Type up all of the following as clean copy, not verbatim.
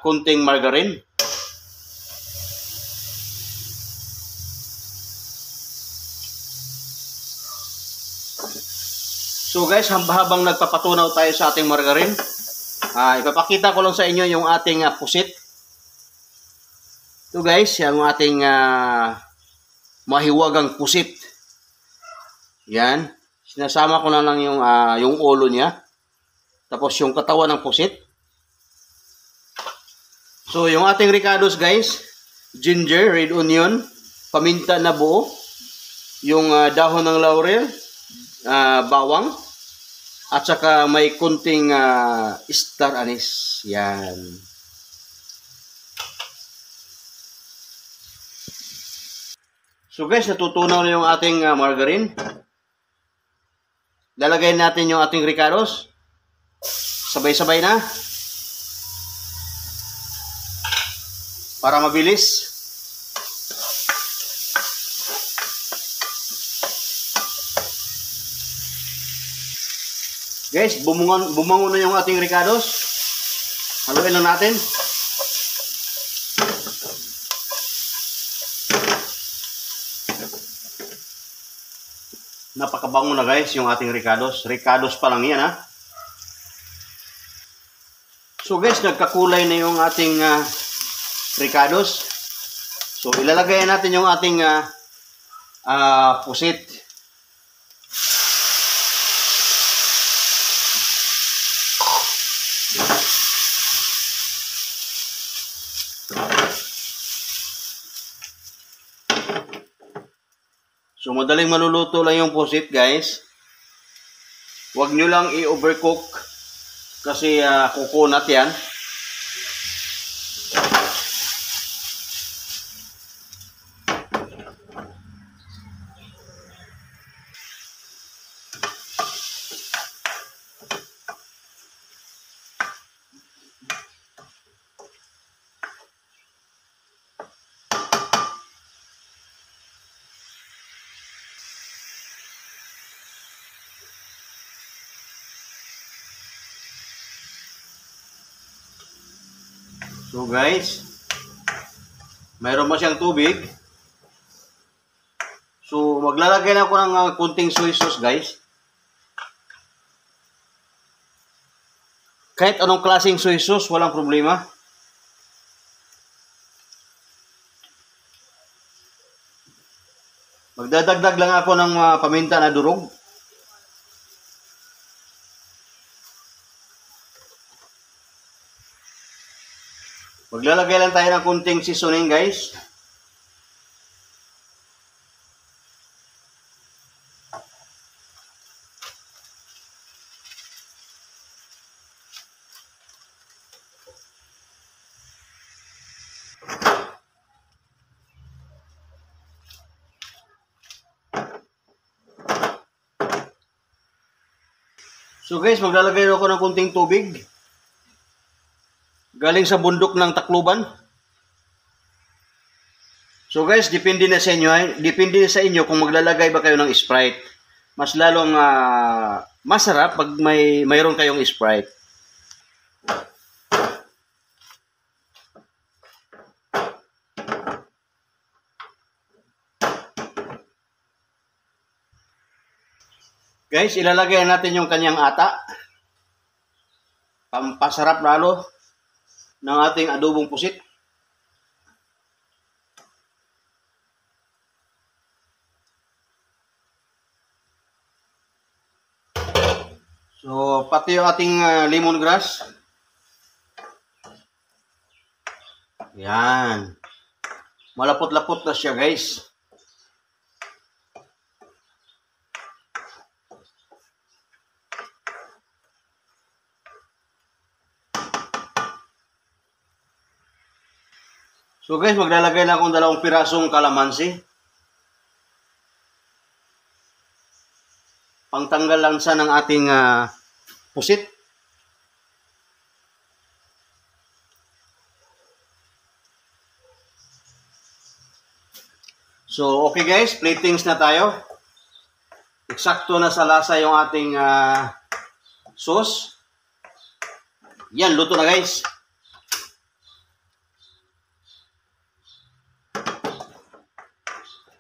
kunting margarine. So guys, habang nagpapatunaw tayo sa ating margarine, ipapakita ko lang sa inyo yung ating pusit. Ito guys, yung ating mahiwagang pusit. Yan. Sinasama ko na lang yung ulo niya. Tapos yung katawan ng pusit. So yung ating ricados guys, ginger, red onion, paminta na buo, yung dahon ng laurel, bawang, at saka may kunting star anise. Yan. So guys, natutunaw na yung ating margarine. Lalagay natin yung ating ricados. Sabay-sabay na. Para mabilis. Guys, bumangon na yung ating ricados. Haluin lang natin. Napakabango na guys yung ating ricados. Ricados pa lang yan ha. So guys, nagkakulay na yung ating ricados. So ilalagay natin yung ating pusit. So, madaling maluluto lang yung pusit, guys. Huwag nyo lang i-overcook kasi kukunat yan. So guys, mayroon pa siyang tubig. So maglalagay na ako ng kunting soy sauce guys. Kahit anong klaseng soy sauce, walang problema. Magdadagdag lang ako ng paminta na durog. Maglalagay lang tayo ng kunting seasoning guys. So guys, maglalagay ako ng kunting tubig. Galing sa bundok ng Tacloban. So guys, depende na sa inyo. Depende na sa inyo kung maglalagay ba kayo ng Sprite. Mas lalong masarap pag mayroon kayong Sprite. Guys, ilalagay natin yung kanyang ata. Pampasarap lalo ng ating adobong pusit. So, pati yung ating lemongrass. Yan. Malapot-lapot na siya, guys. So guys, maglalagay na akong 2 pirasong kalamansi. Pangtanggal lansa ng ating pusit. So okay guys, platings na tayo. Eksakto na sa lasa yung ating sauce. Yan, luto na guys.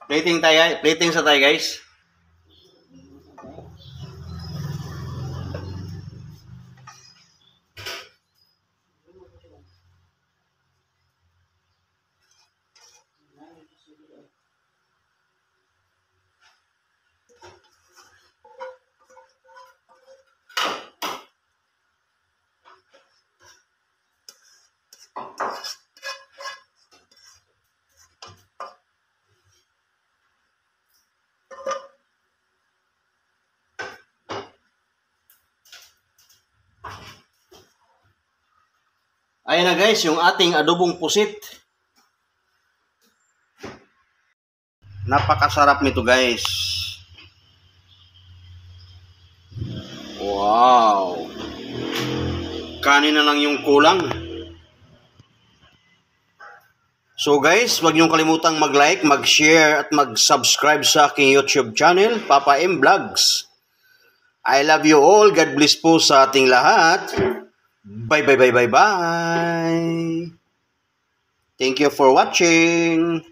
Plating sa tayo guys. Ayan na guys, yung ating adobong pusit. Napakasarap nito guys. Wow. Kanin na lang yung kulang. So guys, huwag niyong kalimutang mag-like, mag-share at mag-subscribe sa aking YouTube channel, Papa M Vlogs. I love you all. God bless po sa ating lahat. Bye bye bye bye bye. Thank you for watching.